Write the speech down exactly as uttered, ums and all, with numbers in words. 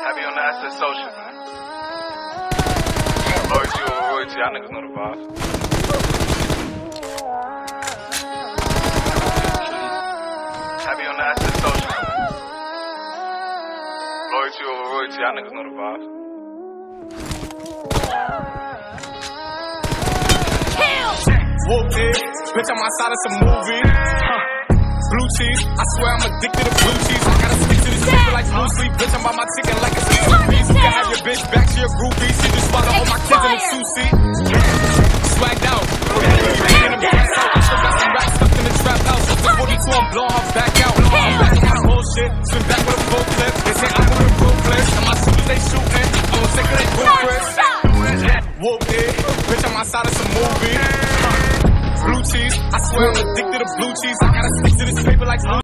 Happy on the asset social, man. Loyalty over royalty, y'all niggas know the vibes. Happy on the asset social, man. Loyalty over royalty, y'all niggas know the vibes. Whooped it, bitch, I'm outside of some movie. Huh. Blue cheese, I swear I'm addicted to blue cheese. I gotta stick to this paper like blue sleep. Bitch, I'm by my chicken like it's a two-piece. You can have your bitch back to your groupie. She just swallow all my kids in a sushi. Swagged out. In the gas out. I still got some racks stuffed in the trap house. The forty-two, I'm blowing her back out. I'm back on my bullshit. Swim back with a full clip. They say I'm with a full clip. And my shooters, they shooting. I'm sick of they blueprints. Whooped it, bitch, I'm outside of some movie. Blue cheese, I swear I'm addicted to blue cheese. I gotta stick to this paper like blue